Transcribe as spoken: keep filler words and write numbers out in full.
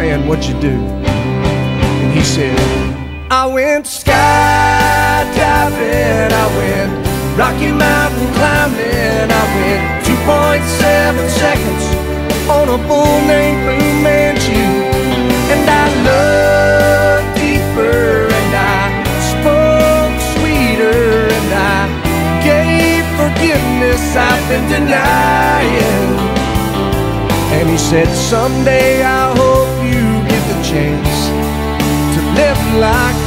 man, what'd you do? And he said, I went skydiving, I went Rocky Mountain climbing, I went two point seven seconds on a bull named Fu Manchu. And I looked deeper and I spoke sweeter and I gave forgiveness I've been denying. And he said, someday I hope you get the chance to live like